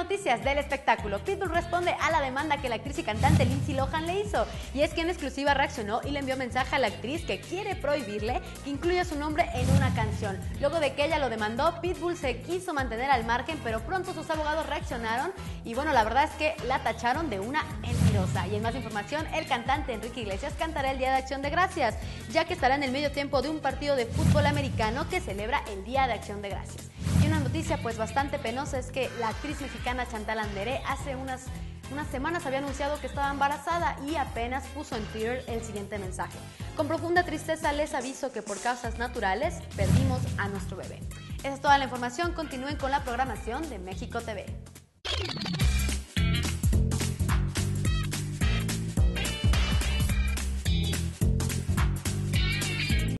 noticias del espectáculo, Pitbull responde a la demanda que la actriz y cantante Lindsay Lohan le hizo. Y es que en exclusiva reaccionó y le envió mensaje a la actriz que quiere prohibirle que incluya su nombre en una canción. Luego de que ella lo demandó, Pitbull se quiso mantener al margen, pero pronto sus abogados reaccionaron y bueno, la verdad es que la tacharon de una mentirosa. Y en más información, el cantante Enrique Iglesias cantará el Día de Acción de Gracias, ya que estará en el medio tiempo de un partido de fútbol americano que celebra el Día de Acción de Gracias. Y una noticia pues bastante penosa es que la actriz mexicana Chantal Andere hace unas semanas había anunciado que estaba embarazada y apenas puso en Twitter el siguiente mensaje: con profunda tristeza les aviso que por causas naturales perdimos a nuestro bebé. Esa es toda la información, continúen con la programación de México TV.